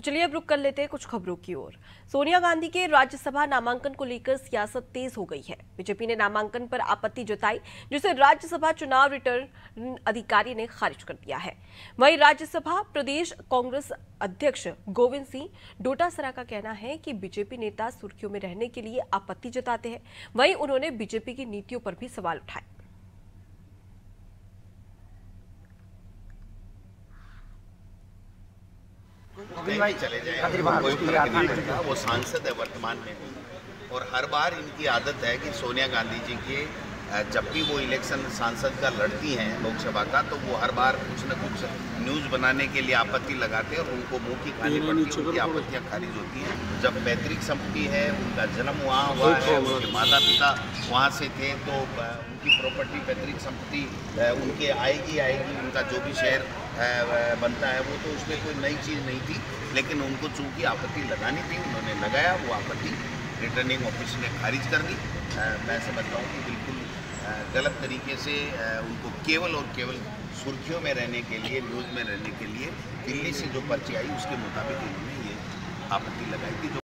चलिए अब रुक कर लेते हैं कुछ खबरों की ओर। सोनिया गांधी के राज्यसभा नामांकन को लेकर सियासत तेज हो गई है। बीजेपी ने नामांकन पर आपत्ति जताई, जिसे राज्यसभा चुनाव रिटर्न अधिकारी ने खारिज कर दिया है। वहीं राज्यसभा प्रदेश कांग्रेस अध्यक्ष गोविंद सिंह डोटासरा का कहना है कि बीजेपी नेता सुर्खियों में रहने के लिए आपत्ति जताते हैं। वहीं उन्होंने बीजेपी की नीतियों पर भी सवाल उठाए। भाई चले जाए, कोई फर्क नहीं पड़ता। वो सांसद है वर्तमान में भी, और हर बार इनकी आदत है कि सोनिया गांधी जी के जब भी वो इलेक्शन सांसद का लड़ती हैं लोकसभा का, तो वो हर बार कुछ न कुछ न्यूज़ बनाने के लिए आपत्ति लगाते हैं और उनको मुंह की खानी पड़ती है, उनकी आपत्तियाँ खारिज होती हैं। जब पैतृक संपत्ति है, उनका जन्म वहाँ हुआ है, उनके माता पिता वहाँ से थे, तो उनकी प्रॉपर्टी पैतृक संपत्ति उनके आएगी, उनका जो भी शेयर बनता है वो, तो उसमें कोई नई चीज़ नहीं थी। लेकिन उनको चूंकि आपत्ति लगानी थी, उन्होंने लगाया, वो आपत्ति रिटर्निंग ऑफिस ने खारिज कर दी। मैं समझता हूँ कि बिल्कुल गलत तरीके से उनको केवल और केवल सुर्खियों में रहने के लिए, न्यूज़ में रहने के लिए दिल्ली से जो पर्ची आई उसके मुताबिक इन्होंने ये आपत्ति लगाई थी।